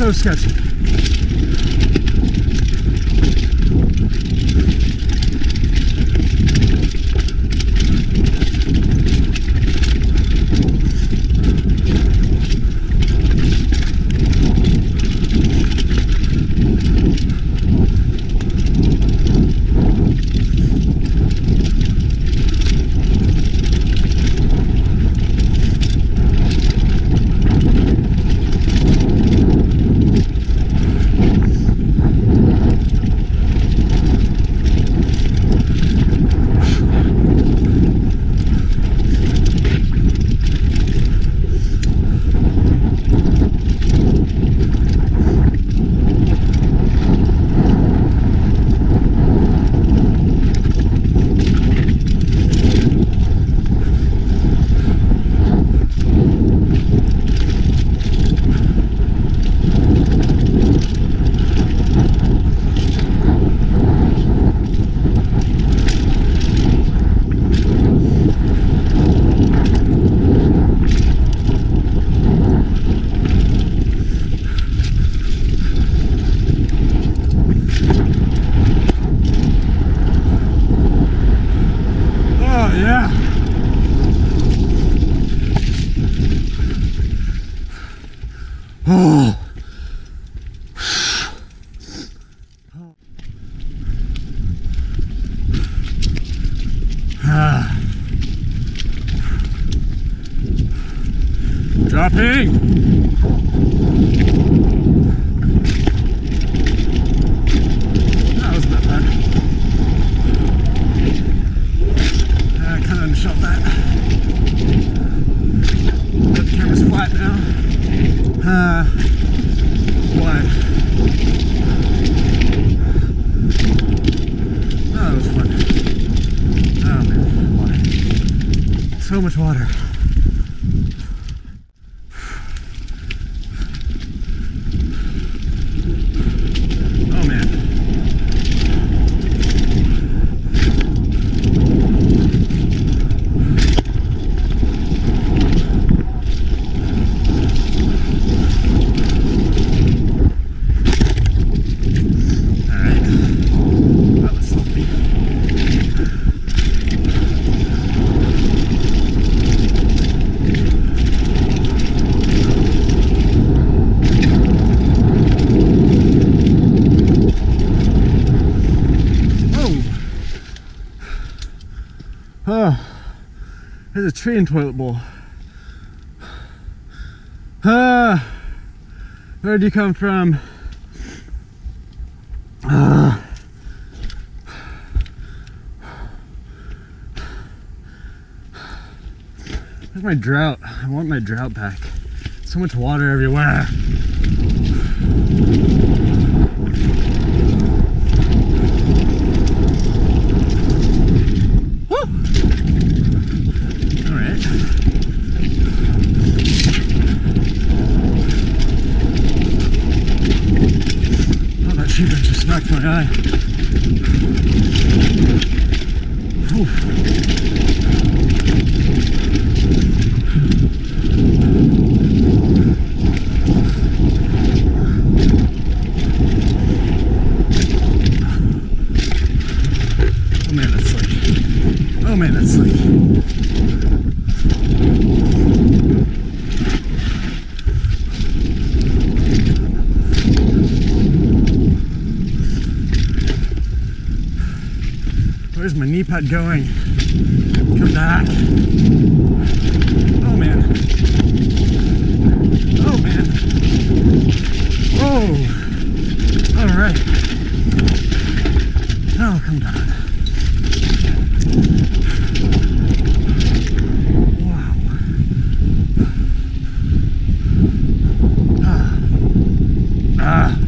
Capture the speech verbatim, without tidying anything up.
so sketchy. Oh. Ah. Dropping. That wasn't that bad. I kind of undershot that. But the camera's flat now. Uh, what? Oh, that was fun. Oh man, water. So much water. Oh man. Oh, there's a tree and toilet bowl. Ah, where'd you come from? Ah. Where's my drought? I want my drought back. So much water everywhere. She just smacked my eye. Oof. Oh man, that's slick. Oh man, that's slick. Where's my knee pad going? Come back. Oh man. Oh man. Oh. Alright. Oh, come down. Wow. Ah. Ah.